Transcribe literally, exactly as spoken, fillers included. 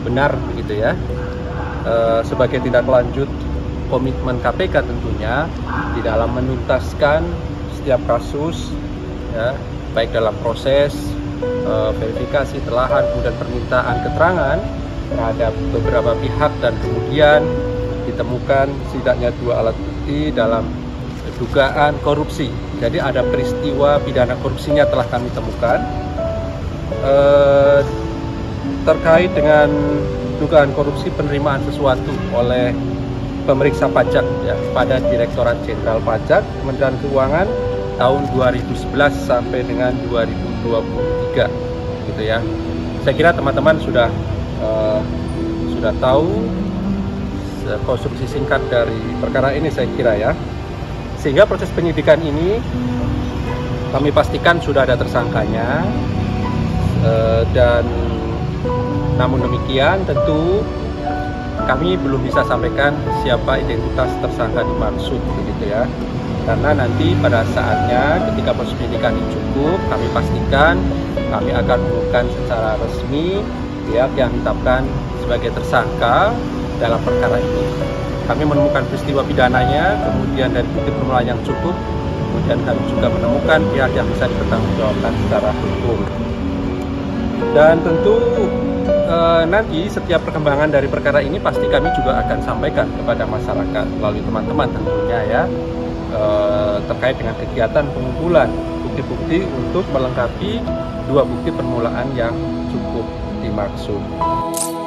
benar begitu ya. E, sebagai tindak lanjut komitmen K P K tentunya di dalam menuntaskan setiap kasus ya, baik dalam proses e, verifikasi telahan kemudian permintaan keterangan terhadap beberapa pihak dan kemudian ditemukan setidaknya dua alat bukti dalam dugaan korupsi. Jadi ada peristiwa pidana korupsinya telah kami temukan e, terkait dengan dugaan korupsi penerimaan sesuatu oleh pemeriksa pajak ya, pada Direktorat Jenderal Pajak Kementerian Keuangan tahun dua ribu sebelas sampai dengan dua ribu dua puluh tiga gitu ya. Saya kira teman-teman sudah uh, sudah tahu konstruksi singkat dari perkara ini, saya kira ya. Sehingga proses penyidikan ini kami pastikan sudah ada tersangkanya, uh, dan namun demikian tentu kami belum bisa sampaikan siapa identitas tersangka dimaksud begitu ya, karena nanti pada saatnya ketika proses penyidikan ini cukup, kami pastikan kami akan mengumumkan secara resmi pihak yang ditetapkan sebagai tersangka dalam perkara ini. Kami menemukan peristiwa pidananya, kemudian dari bukti permulaan yang cukup, kemudian kami juga menemukan pihak yang bisa dipertanggungjawabkan secara hukum. Dan tentu E, nanti setiap perkembangan dari perkara ini pasti kami juga akan sampaikan kepada masyarakat melalui teman-teman tentunya ya, e, terkait dengan kegiatan pengumpulan bukti-bukti untuk melengkapi dua bukti permulaan yang cukup dimaksud.